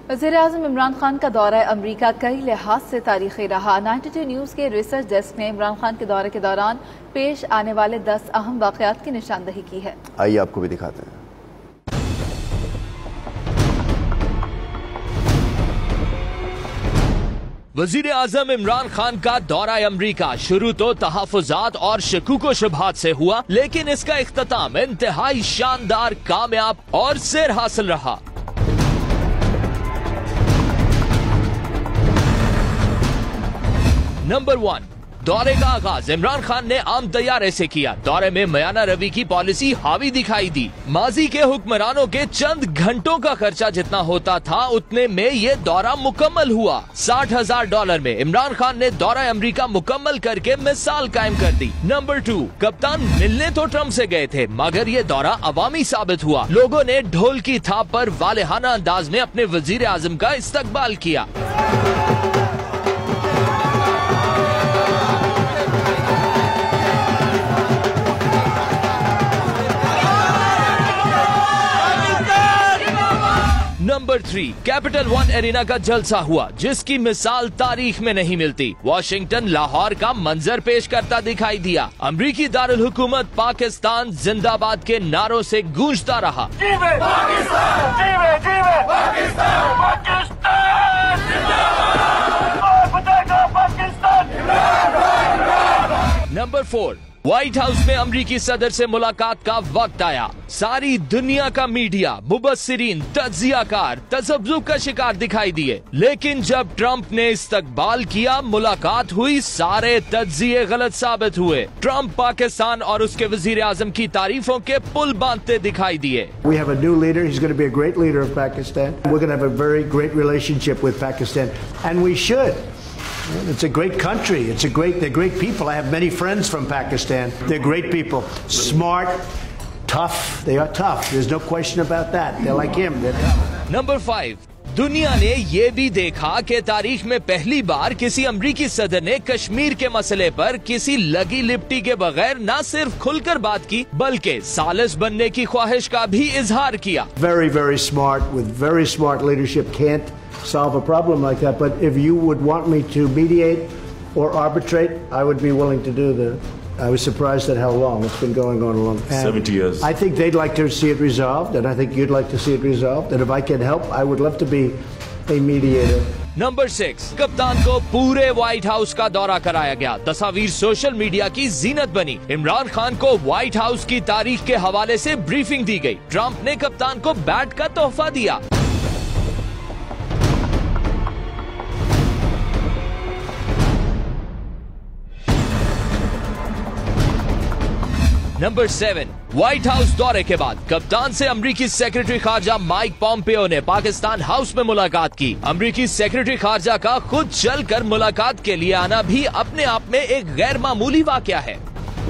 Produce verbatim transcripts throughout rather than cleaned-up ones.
वज़ीर-ए-आज़म इमरान खान का दौरा अमरीका कई लिहाज से तारीखी रहा। नाइन्टी टू न्यूज़ के रिसर्च डेस्क ने इमरान खान के दौरे के दौरान पेश आने वाले दस अहम वाक़यात की निशानदही की है। आइए आपको भी दिखाते हैं। वज़ीर आज़म इमरान खान का दौरा अमरीका शुरू तो तहफ़्फ़ुज़ात और शकूक शुबहात से हुआ, लेकिन इसका इख्तिताम इंतहाई शानदार, कामयाब और सैर हासिल रहा। नंबर वन, दौरे का आगाज इमरान खान ने आम तैयारे से किया। दौरे में मयाना रवि की पॉलिसी हावी दिखाई दी। माजी के हुक्मरानों के चंद घंटों का खर्चा जितना होता था उतने में ये दौरा मुकम्मल हुआ। साठ हजार डॉलर में इमरान खान ने दौरा अमरीका मुकम्मल करके मिसाल कायम कर दी। नंबर टू, कप्तान मिलने तो ट्रम्प से गए थे, मगर ये दौरा अवामी साबित हुआ। लोगों ने ढोल की थाप पर वालेहाना अंदाज में अपने वजीर आजम का इस्तकबाल किया। Number three, Capital One Arena का जलसा हुआ, जिसकी मिसाल तारीख में नहीं मिलती। वॉशिंगटन लाहौर का मंजर पेश करता दिखाई दिया। अमरीकी दारुल हुकूमत पाकिस्तान जिंदाबाद के नारों से गूंजता रहा। जीवे पाकिस्तान, जीवे, जीवे पाकिस्तान, पाकिस्तान जिंदाबाद। नंबर फोर, व्हाइट हाउस में अमरीकी सदर से मुलाकात का वक्त आया। सारी दुनिया का मीडिया, मुबस्सिरीन, तज्जियाकार तसब्जुब का शिकार दिखाई दिए, लेकिन जब ट्रंप ने इस्तकबाल किया, मुलाकात हुई, सारे तज्जिये गलत साबित हुए। ट्रंप पाकिस्तान और उसके वजीर आजम की तारीफों के पुल बांधते दिखाई दिए। We have a new leader. He's going to be a great leader of Pakistan. We're going to have a very great relationship with Pakistan, and we should. It's a great country. It's a great, they're great people. I have many friends from Pakistan. They're great people. Smart, tough. They are tough. There's no question about that. They're like him. They're tough. Number five, दुनिया ने ये भी देखा कि तारीख में पहली बार किसी अमरीकी सदर ने कश्मीर के मसले पर किसी लगी लिपटी के बगैर न सिर्फ खुलकर बात की, बल्कि सालिस बनने की ख्वाहिश का भी इजहार किया। Very, very smart, with very smart leadership, can't solve a problem like that. But if you would want me to mediate or arbitrate, I would be willing to do that. I was surprised at how long it's been going on a long time. seventy years. I think they'd like to see it resolved, and I think you'd like to see it resolved. And if I can help, I would love to be a mediator. Number six, कप्तान को पूरे white house का दौरा कराया गया। तस्वीर social media की जीनत बनी। इमरान खान को व्हाइट हाउस की तारीख के हवाले से ब्रीफिंग दी गई। ट्रंप ने कप्तान को बैट का तोहफा दिया। नंबर सेवन, व्हाइट हाउस दौरे के बाद कप्तान से अमरीकी सेक्रेटरी खारजा माइक पॉम्पियो ने पाकिस्तान हाउस में मुलाकात की। अमरीकी सेक्रेटरी खारजा का खुद चलकर मुलाकात के लिए आना भी अपने आप में एक गैर मामूली वाकया है।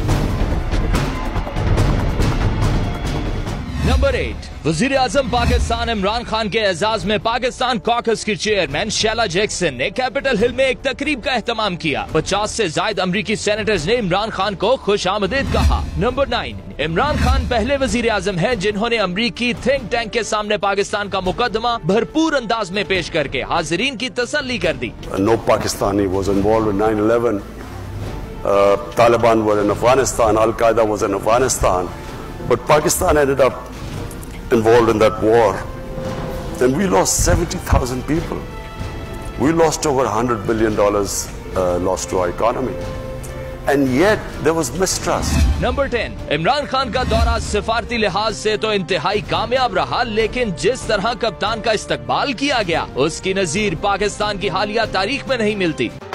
नंबर एट, वजीर आजम पाकिस्तान इमरान खान के एजाज में पाकिस्तान कॉकस की चेयरमैन शैला जैक्सन ने कैपिटल हिल में एक तकरीब का एहतमाम किया। पचास से ज्यादा अमरीकी सेनेटर्स ने इमरान खान को खुशामदीद कहा। नंबर नाइन, इमरान खान पहले वजीर आजम है जिन्होंने अमरीकी थिंक टैंक के सामने पाकिस्तान का मुकदमा भरपूर अंदाज में पेश करके हाजिरीन की तसल्ली कर दी। No Pakistani was involved in nine eleven. Uh, Taliban were in Afghanistan. Al Qaeda was in Afghanistan. But Pakistan ended up involved in that war. Then we lost seventy thousand people. We lost over one hundred billion dollars uh, lost to our economy. And yet there was mistrust. Number ten, Imran Khan का दौरा सिफारती लिहाज से तो इंतहाई कामयाब रहा, लेकिन जिस तरह कप्तान का इस्तकबाल किया गया, उसकी नजीर पाकिस्तान की हालिया तारीख में नहीं मिलती।